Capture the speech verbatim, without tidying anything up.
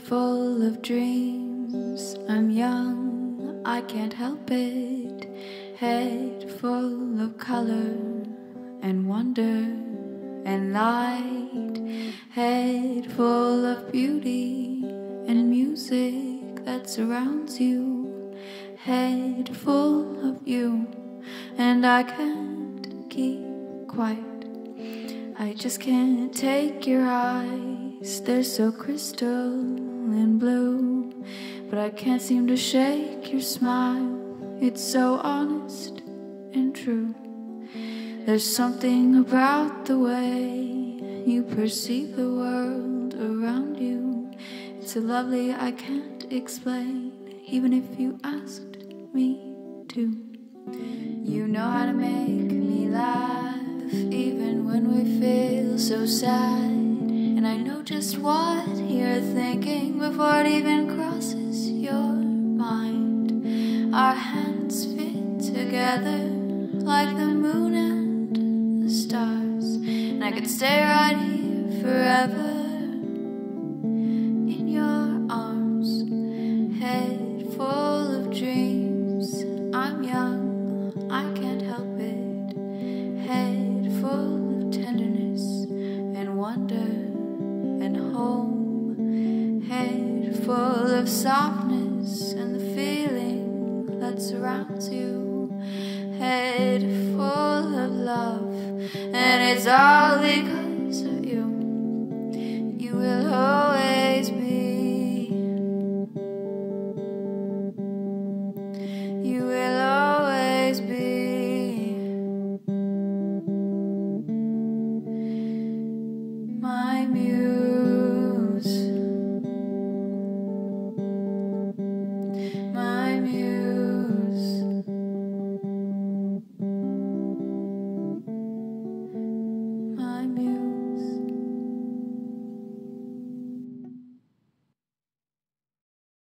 full of dreams. I'm young, I can't help it. Head full of color and wonder and light. Head full of beauty and music that surrounds you. Head full of you, and I can't keep quiet. I just can't take your eyes, they're so crystal and blue. But I can't seem to shake your smile, it's so honest and true. There's something about the way you perceive the world around you. It's so lovely I can't explain, even if you asked me to. You know how to make me laugh, even when we feel so sad. And I know just what you're thinking before it even crosses your mind. Our hands fit together like the moon and the stars, and I could stay right here forever in your arms. Head full of dreams, I'm young, I can't help it. Head full of tenderness and wonder and home. Head full of softness and the feeling that surrounds you. Head full of love, and it's all because